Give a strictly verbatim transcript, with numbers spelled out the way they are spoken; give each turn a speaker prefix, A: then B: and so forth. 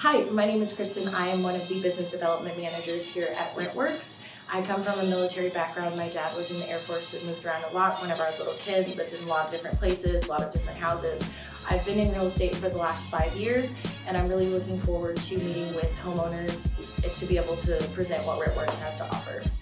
A: Hi, my name is Kristen. I am one of the business development managers here at RentWorks. I come from a military background. My dad was in the Air Force and moved around a lot whenever I was a little kid, lived in a lot of different places, a lot of different houses. I've been in real estate for the last five years, and I'm really looking forward to meeting with homeowners to be able to present what RentWorks has to offer.